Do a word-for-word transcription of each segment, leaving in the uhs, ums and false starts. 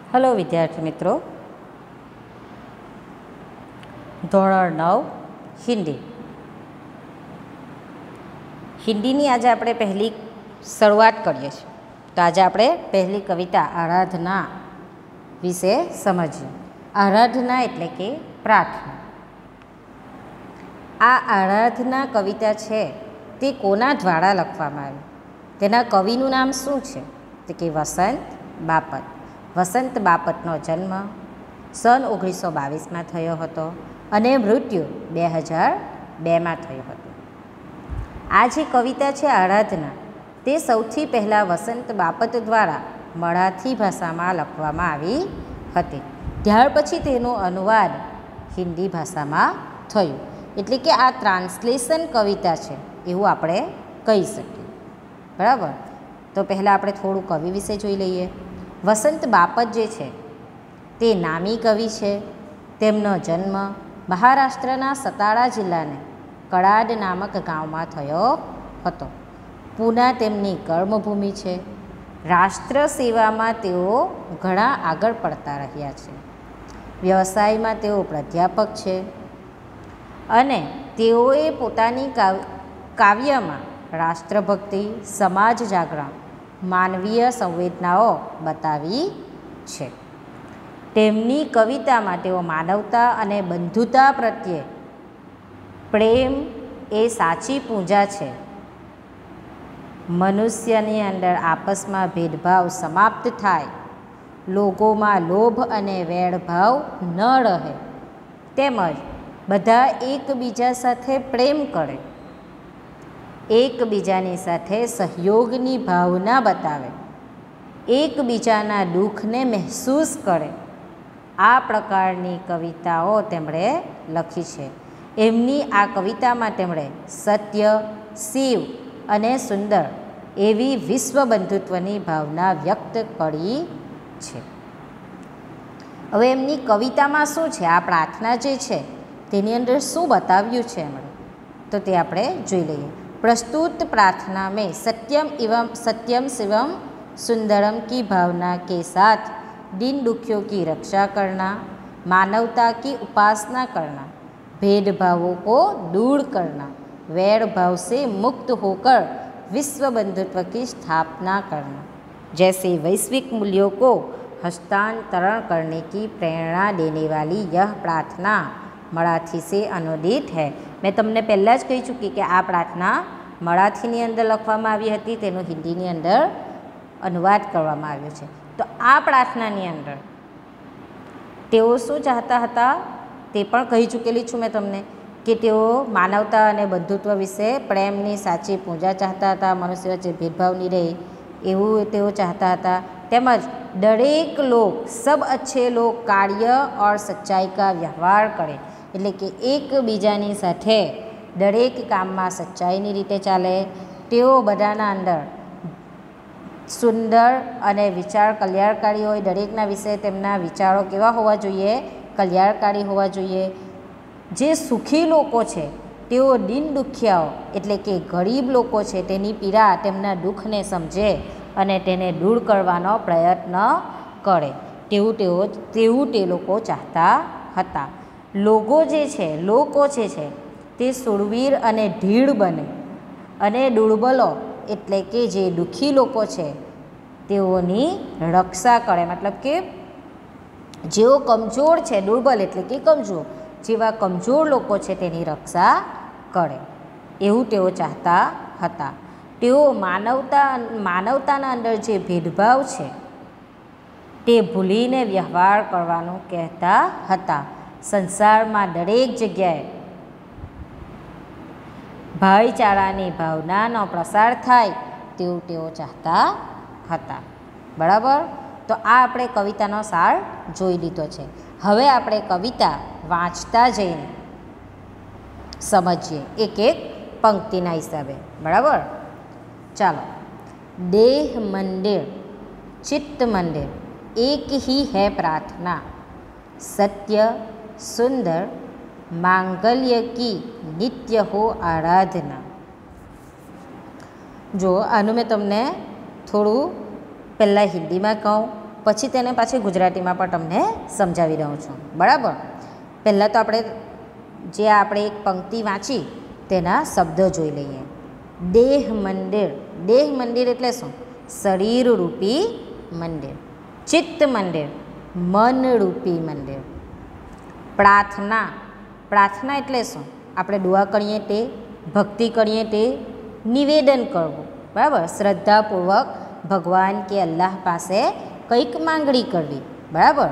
Hello विद्यार्थी मित्रों, ધોરણ નવ હિન્દી હિન્દીની આજે આપણે પહેલી શરૂઆત કરીએ છીએ. તો આજે આપણે પહેલી કવિતા આરાધના વિશે સમજીએ. આરાધના એટલે કે પ્રાર્થના. આ આરાધના કવિતા છે તે કોના દ્વારા લખવામાં આવી? તેના કવિનું નામ શું છે? તો કે વસંત બાપત. વસંત બાપતનો જન્મ સન ઓગણીસો બાવીસમાં થયો હતો અને મૃત્યુ બે હજાર બેમાં થયું હતું. આ જે કવિતા છે આરાધના, તે સૌથી પહેલાં વસંત બાપત દ્વારા મરાઠી ભાષામાં લખવામાં આવી હતી. ત્યાર પછી તેનો અનુવાદ હિન્દી ભાષામાં થયું. એટલે કે આ ટ્રાન્સલેશન કવિતા છે એવું આપણે કહી શકીએ. બરાબર. તો પહેલાં આપણે થોડું કવિ વિશે જોઈ લઈએ. વસંત બાપત જે છે તે નામી કવિ છે. તેમનો જન્મ મહારાષ્ટ્રના સતારા જિલ્લાને કડાડ નામક ગામમાં થયો હતો. પૂના તેમની કર્મભૂમિ છે. રાષ્ટ્ર સેવામાં તેઓ ઘણા આગળ પડતા રહ્યા છે. વ્યવસાયમાં તેઓ પ્રાધ્યાપક છે અને તેઓએ પોતાની કાવ્યમાં રાષ્ટ્રભક્તિ, સમાજ જાગરણ, માનવીય સંવેદનાઓ બતાવી છે. તેમની કવિતામાં તેઓ માનવતા અને બંધુતા પ્રત્યે પ્રેમ એ સાચી પૂજા છે. મનુષ્યની અંદર આપસમાં ભેદભાવ સમાપ્ત થાય, લોકોમાં લોભ અને વેરભાવ ન રહે, તેમજ બધા એકબીજા સાથે પ્રેમ કરે, એકબીજાની સાથે સહયોગની ભાવના બતાવે, એકબીજાના દુઃખને મહેસૂસ કરે. આ પ્રકારની કવિતાઓ તેમણે લખી છે. એમની આ કવિતામાં તેમણે સત્ય, શિવ અને સુંદર એવી વિશ્વ બંધુત્વની ભાવના વ્યક્ત કરી છે. હવે એમની કવિતામાં શું છે? આ પ્રાર્થના જે છે તેની અંદર શું બતાવ્યું છે એમણે, તો તે આપણે જોઈ લઈએ. प्रस्तुत प्रार्थना में सत्यम एवं सत्यम शिवम सुंदरम की भावना के साथ दीन दुखियों की रक्षा करना, मानवता की उपासना करना, भेदभावों को दूर करना, वैर भाव से मुक्त होकर विश्व बंधुत्व की स्थापना करना जैसे वैश्विक मूल्यों को हस्तांतरण करने की प्रेरणा देने वाली यह प्रार्थना मराठी से अनुदित है. મેં તમને પહેલાં જ કહી ચૂકી કે આ પ્રાર્થના મરાઠીની અંદર લખવામાં આવી હતી, તેનો હિન્દીની અંદર અનુવાદ કરવામાં આવ્યો છે. તો આ પ્રાર્થનાની અંદર તેઓ શું ચાહતા હતા તે પણ કહી ચૂકેલી છું મેં તમને કે તેઓ માનવતા અને બંધુત્વ વિશે પ્રેમની સાચી પૂજા ચાહતા હતા, મનુષ્ય વચ્ચે ભેદભાવ નહીં રહે એવું તેઓ ચાહતા હતા. તેમજ દરેક લોક સબ અચ્છે લોક કાર્ય ઓર સચ્ચાઈ કા વ્યવહાર કરે, એટલે કે એકબીજાની સાથે દરેક કામમાં સચ્ચાઈની રીતે ચાલે. તેઓ બધાના અંદર સુંદર અને વિચાર કલ્યાણકારી હોય. દરેકના વિશે તેમના વિચારો કેવા હોવા જોઈએ? કલ્યાણકારી હોવા જોઈએ. જે સુખી લોકો છે તેઓ દીન દુખિયાઓ એટલે કે ગરીબ લોકો છે તેની પીડા, તેમના દુઃખને સમજે અને તેને દૂર કરવાનો પ્રયત્ન કરે, તેવું તેઓ તેવું તે લોકો ચાહતા હતા. લોકો જે છે લોકો જે છે તે શૂરવીર અને ઢીળ બને અને દુર્બલો એટલે કે જે દુઃખી લોકો છે તેઓની રક્ષા કરે. મતલબ કે જેઓ કમજોર છે, દુર્બલ એટલે કે કમજોર, જેવા કમજોર લોકો છે તેની રક્ષા કરે એવું તેઓ ચાહતા હતા. તેઓ માનવતા માનવતાના અંદર જે ભેદભાવ છે તે ભૂલીને વ્યવહાર કરવાનું કહેતા હતા. સંસારમાં દરેક જગ્યાએ ભાઈચારાની ભાવનાનો પ્રસાર થાય તેવું તેઓ ચાહતા હતા. બરાબર. તો આ આપણે કવિતાનો સાર જોઈ લીધો છે. હવે આપણે કવિતા વાંચતા જઈને સમજીએ એક એક પંક્તિના હિસાબે. બરાબર. ચાલો. देह मंदिर चित्त मंदिर एक ही है प्रार्थना, सत्य सुंदर માંગલ્ય કી નિત્ય હો આરાધના. જો આનું મેં તમને થોડું પહેલાં હિન્દીમાં કહું પછી તેને પાછી ગુજરાતીમાં પણ તમને સમજાવી રહું છું, બરાબર. પહેલાં તો આપણે જે આપણે એક પંક્તિ વાંચી તેના શબ્દો જોઈ લઈએ. દેહ મંદિર. દેહ મંદિર એટલે શું? શરીરરૂપી મંદિર. ચિત્ત મંદિર, મનરૂપી મંદિર. પ્રાર્થના. પ્રાર્થના એટલે શું? આપણે દુઆ કરીએ તે, ભક્તિ કરીએ તે, નિવેદન કરવું, બરાબર. શ્રદ્ધાપૂર્વક ભગવાન કે અલ્લાહ પાસે કંઈક માંગણી કરવી, બરાબર.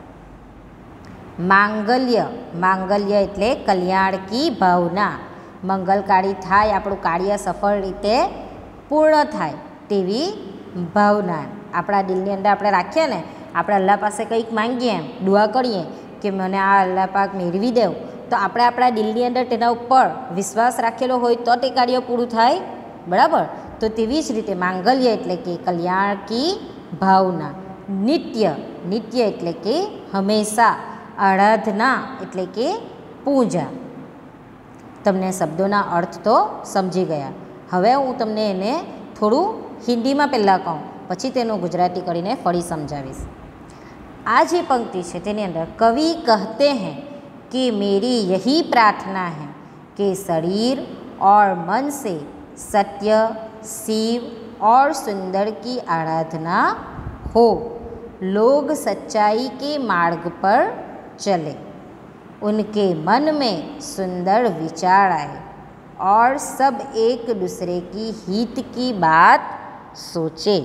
માંગલ્ય. માંગલ્ય એટલે કલ્યાણ કી ભાવના. મંગલકારી થાય, આપણું કાર્ય સફળ રીતે પૂર્ણ થાય તેવી ભાવના આપણા દિલની અંદર આપણે રાખીએ ને. આપણે અલ્લાહ પાસે કંઈક માંગીએ, એમ દુઆ કરીએ કે મને આ અલ્લાહ પાક મેળવી દેવ, તો આપણે આપણા દિલની અંદર તેના ઉપર વિશ્વાસ રાખેલો હોય તો તે કાર્ય પૂરું થાય, બરાબર. તો તેવી જ રીતે માંગલ્ય એટલે કે કલ્યાણ કી ભાવના. નિત્ય. નિત્ય એટલે કે હંમેશા. આરાધના એટલે કે પૂજા. તમને શબ્દોના અર્થ તો સમજી ગયા. હવે હું તમને એને થોડું હિન્દીમાં પહેલાં કહું, પછી તેનું ગુજરાતી કરીને ફરી સમજાવીશ. આ જે પંક્તિ છે તેની અંદર કવિ કહેતે हैं कि मेरी यही प्रार्थना है कि शरीर और मन से सत्य, शिव और सुंदर की आराधना हो, लोग सच्चाई के मार्ग पर चले, उनके मन में सुंदर विचार आए और सब एक दूसरे की हित की बात सोचे.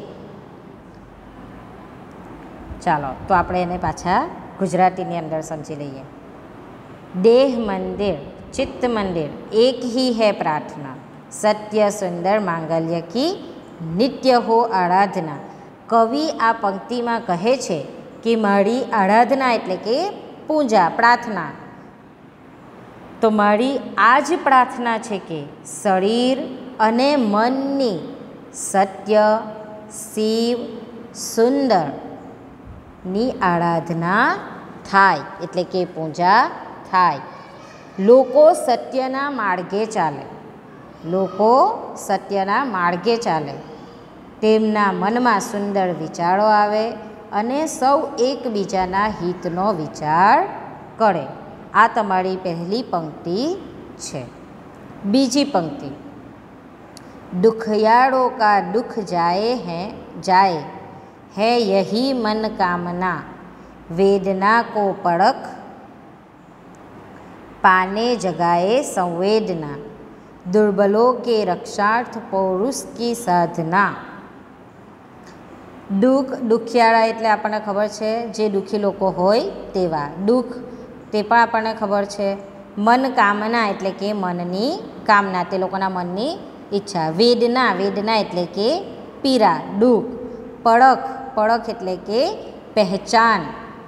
ચાલો તો આપણે એને પાછા ગુજરાતીની અંદર સમજી લઈએ. देह मंदिर, चित्त मंदिर, एक ही है प्रार्थना, सत्य सुंदर मांगल्य की नित्य हो आराधना. कवि આ પંક્તિમાં કહે છે કે મારી આરાધના એટલે કે પૂજા, પ્રાર્થના, તો મારી આ જ પ્રાર્થના છે કે શરીર અને મનની સત્ય, શિવ, સુંદરની આરાધના થાય, એટલે કે પૂજા થાય. લોકો સત્યના માર્ગે ચાલે. લોકો સત્યના માર્ગે ચાલે, તેમના મનમાં સુંદર વિચારો આવે અને સૌ એકબીજાના હિતનો વિચાર કરે. આ તમારી પહેલી પંક્તિ છે. બીજી પંક્તિ. दुखियारों का दुख जाए हैं जाए है यही मन कामना, वेदना को परख पाने जगाए संवेदना, दुर्बलों के रक्षार्थ पौरुष की साधना. દુઃખ, દુખિયાળા એટલે આપણને ખબર છે જે દુઃખી લોકો હોય તેવા. દુઃખ તે પણ આપણને ખબર છે. મન કામના એટલે કે મનની કામના, તે લોકોના મનની ઈચ્છા. વેદના, વેદના એટલે કે પીડા, દુઃખ. પડખ, પડખ એટલે કે પહેચાન.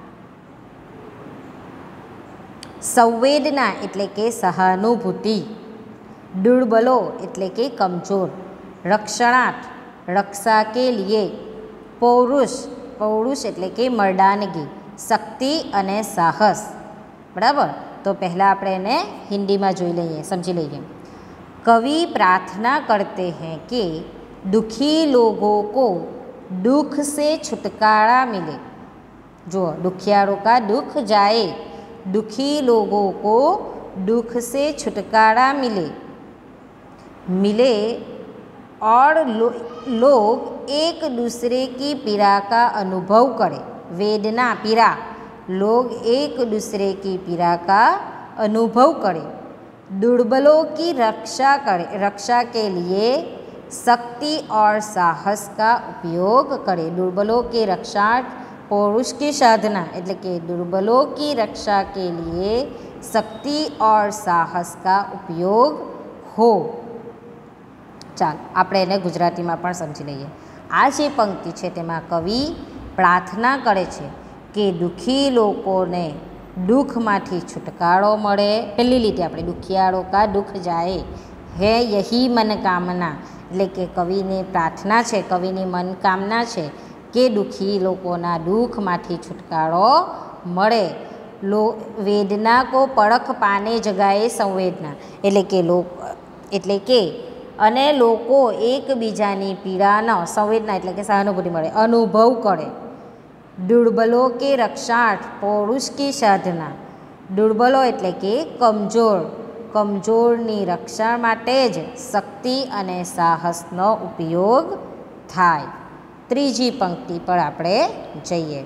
સંવેદના એટલે કે સહાનુભૂતિ. દુર્બલો એટલે કે કમજોર. રક્ષણાર્થ, રક્ષા કે લીએ. પૌરુષ, પૌરુષ એટલે કે મર્દાનગી, શક્તિ અને સાહસ, બરાબર. તો પહેલાં આપણે એને હિન્દીમાં જોઈ લઈએ, સમજી લઈએ. कवि प्रार्थना करते हैं कि दुखी लोगों को दुख से छुटकारा मिले. जो दुखियारों का दुख जाए, दुखी लोगों को दुख से छुटकारा मिले मिले और लो, लोग एक दूसरे की पीड़ा का अनुभव करें. वेदना, पीड़ा. लोग एक दूसरे की पीड़ा का अनुभव करें. दुर्बलों की रक्षा करे, रक्षा के लिए शक्ति और साहस का उपयोग करे. दुर्बलों की रक्षा पौरुष की साधना એટલે કે दुर्बलों की रक्षा के लिए शक्ति और साहस का उपयोग हो. ચાલ આપણે એને ગુજરાતીમાં પણ સમજી લઈએ. આ જે પંક્તિ છે તેમાં કવિ પ્રાર્થના કરે છે કે દુઃખી લોકોને દુઃખમાંથી છુટકારો મળે. પહેલી લીટી આપણે દુખિયારો કા દુઃખ જાય હે યહી મનકામના, એટલે કે કવિની પ્રાર્થના છે, કવિની મનકામના છે કે દુઃખી લોકોના દુઃખમાંથી છુટકારો મળે. લો વેદના કો પડખ પાને જગાએ સંવેદના, એટલે કે લોક એટલે કે અને લોકો એકબીજાની પીડાનો, સંવેદના એટલે કે સહાનુભૂતિ મળે, અનુભવ કરે. दुर्बलों के रक्षार्थ पौरुष की साधना। दुर्बलो एटले के कमजोर, कमजोरनी रक्षा माटे ज शक्ति अने साहसनो उपयोग थाय। त्रीजी पंक्ति पर आपणे जईए।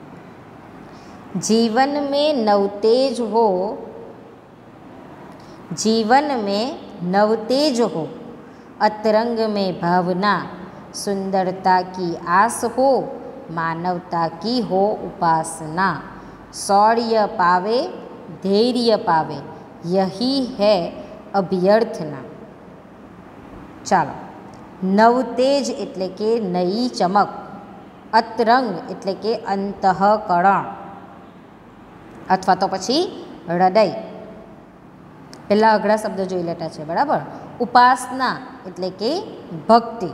जीवन में नवतेज हो, जीवन में नवतेज हो, अतरंग में भावना, सुंदरता की आस हो, मानवता की हो उपासना। शौर्य पावे, धैर्य पावे, यही है अभ्यर्थना। चालो, नवतेज एटले के नई चमक, अतरंग एटले के अंतःकरण अथवा तो पछी हृदय। पहला अघड़ा शब्द जोई लेता है, बराबर। उपासना एटले के भक्ति।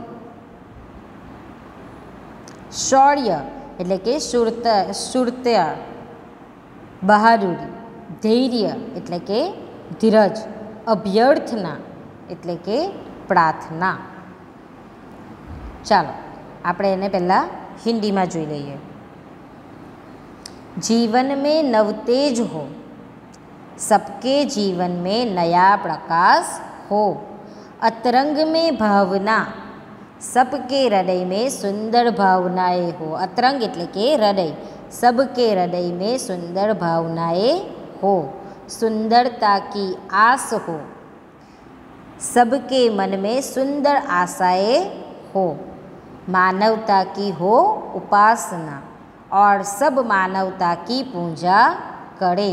शौर्य एटले के शूरता शूरता बहादुरी। धैर्य एटले के धीरज। अभ्यर्थना एटले के प्रार्थना। चलो आपणे एने पहला हिंदी में जोई लईए। जीवन में नवतेज हो, सबके जीवन में नया प्रकाश हो, अतरंग में भावना, सबके हृदय में सुंदर भावनाएं हो। अतरंग एटले के हृदय, सबके हृदय में सुंदर भावनाएं हो। सुंदरता की आस हो, सबके मन में सुंदर आशाएं हो। मानवता की हो उपासना, और सब मानवता की पूजा करे।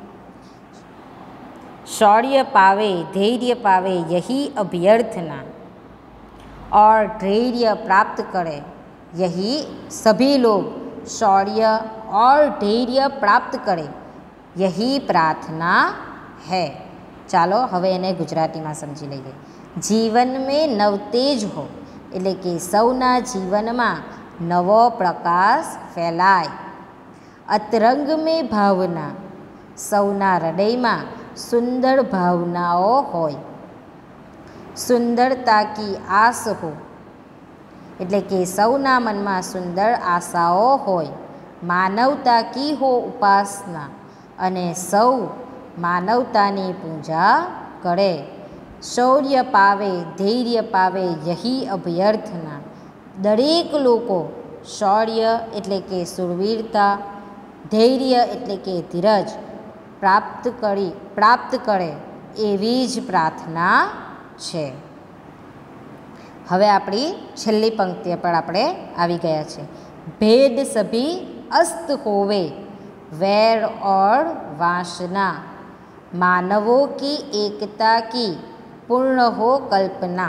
शौर्य पावे, धैर्य पावे, यही अभ्यर्थना, और धैर्य प्राप्त करे, यही सभी लोग शौर्य और धैर्य प्राप्त करे, यही प्रार्थना है। चालो हवे एने गुजराती में समझी लईए। जीवन में नवतेज हो एटले के सौना जीवन में नवो प्रकाश फैलाय। अतरंग में भावना, सौना हृदय में सुंदर भावनाओं होय। सुंदरता की आस हो एटले के सौना मन में सुंदर आशाओं होय। मानवता की हो उपासना, अने सौ मानवतानी पूजा करे। शौर्य पावे, धैर्य पावे, यही अभ्यर्थना। दरेक लोको शौर्य एटले के शूरवीरता, धैर्य एटले के धीरज प्राप्त करी प्राप्त करे, एवी ज प्रार्थना छे। हवे आपणी छेल्ली पंक्ति पर आपणे आवी गया छे। भेद सभी अस्त होवे, वैर और वासना, मानवों की एकता की पूर्ण हो कल्पना।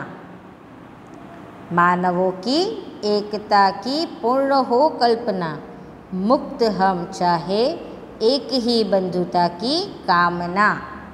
मानवों की एकता की पूर्ण हो कल्पना, मुक्त हम चाहे एक ही बंधुता की कामना।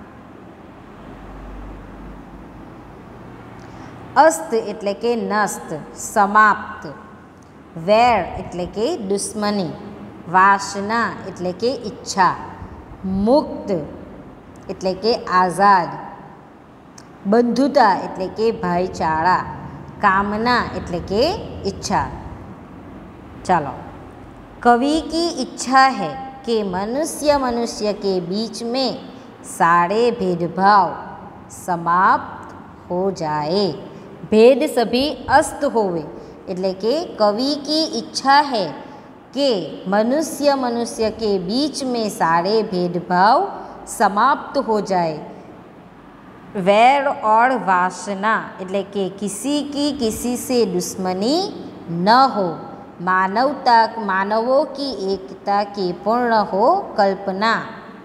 अस्त एटले के नष्ट, समाप्त। वैर एटले के दुश्मनी। वासना एटले के इच्छा। मुक्त एटले के आज़ाद। बंधुता एटले के भाईचारा। कामना एटले के इच्छा। चलो, कवि की इच्छा है कि मनुष्य मनुष्य के बीच में सारे भेदभाव समाप्त हो जाए। भेद सभी अस्त होवे एटले के कवि की इच्छा है कि मनुष्य मनुष्य के बीच में सारे भेदभाव समाप्त हो जाए। वैर और वासना एटले के किसी की किसी से दुश्मनी न हो। मानवता मानवों की एकता की पूर्ण हो कल्पना,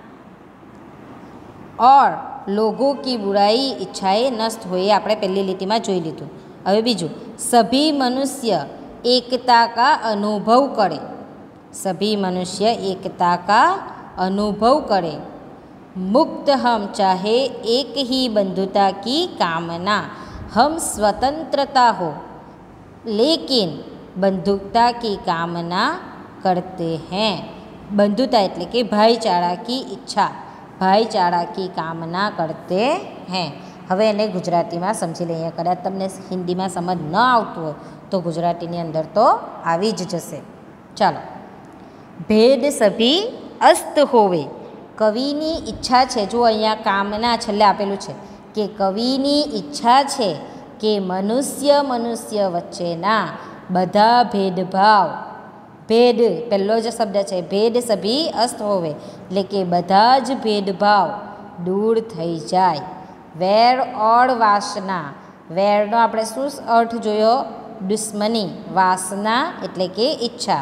और लोगों की बुराई इच्छाएं नष्ट हो। ये आपणे पहली लीटी में जोई लीधुं। हवे बीजू, सभी मनुष्य एकता का अनुभव करे। सभी मनुष्य एकता का अनुभव करे। मुक्त हम चाहे एक ही बंधुता की कामना। हम स्वतंत्रता हो लेकिन बंधुता की कामना करते हैं। बंधुता एटले के भाईचारा की इच्छा, भाईचारा की कामना करते हैं। हवे एने गुजराती में समझी लईए। कदाच तमने हिंदी में समझ न आवतुं होय तो गुजराती नी अंदर तो आवी ज जशे। चलो, ભેદ સભી અસ્ત હોવે. કવિની ઈચ્છા છે, જો અહીંયા કામના છેલ્લે આપેલું છે કે કવિની ઈચ્છા છે કે મનુષ્ય મનુષ્ય વચ્ચેના બધા ભેદભાવ, ભેદ પહેલો જ શબ્દ છે, ભેદ સભી અસ્ત હોવે એટલે કે બધા જ ભેદભાવ દૂર થઈ જાય. વેર ઓર વાસના, વેરનો આપણે શું અર્થ જોયો? દુશ્મની. વાસના એટલે કે ઈચ્છા.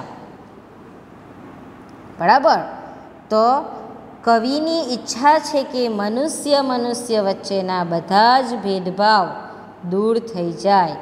બરાબર. તો કવિની ઈચ્છા છે કે મનુષ્ય મનુષ્ય વચ્ચેના બધા જ ભેદભાવ દૂર થઈ જાય.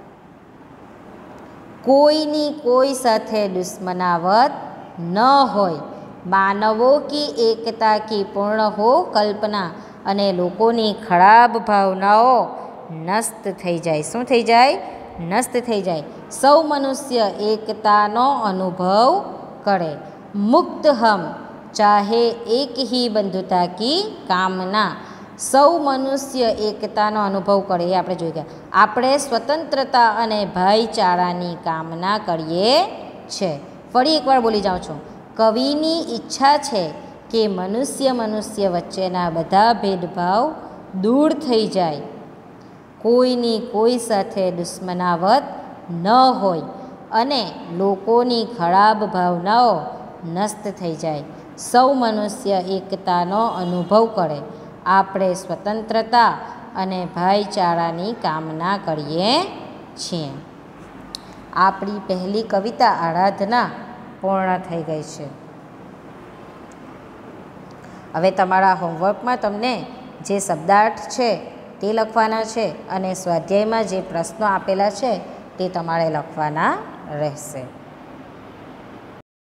કોઈની કોઈ સાથે દુશ્મનાવત ન હોય. માનવો કી એકતા કી પૂર્ણ હો કલ્પના, અને લોકોની ખરાબ ભાવનાઓ નષ્ટ થઈ જાય. શું થઈ જાય? નષ્ટ થઈ જાય. સૌ મનુષ્ય એકતાનો અનુભવ કરે. મુક્ત હમ ચાહે એક હી બંધુતા કી કામના. સૌ મનુષ્ય એકતાનો અનુભવ કરે એ આપણે જોઈ ગયા. આપણે સ્વતંત્રતા અને ભાઈચારાની કામના કરીએ છીએ. ફરી એકવાર બોલી જાઉં છું. કવિની ઈચ્છા છે કે મનુષ્ય મનુષ્ય વચ્ચેના બધા ભેદભાવ દૂર થઈ જાય. કોઈની કોઈ સાથે દુશ્મનાવત ન હોય અને લોકોની ખરાબ ભાવનાઓ નષ્ટ થઈ જાય. સૌ મનુષ્ય એકતાનો અનુભવ કરે. આપણે સ્વતંત્રતા અને ભાઈચારાની કામના કરીએ છીએ. આપણી પહેલી કવિતા આરાધના પૂર્ણ થઈ ગઈ છે. હવે તમારા હોમવર્કમાં તમને જે શબ્દાર્થ છે તે લખવાના છે અને સ્વાધ્યાયમાં જે પ્રશ્નો આપેલા છે તે તમારે લખવાના રહેશે.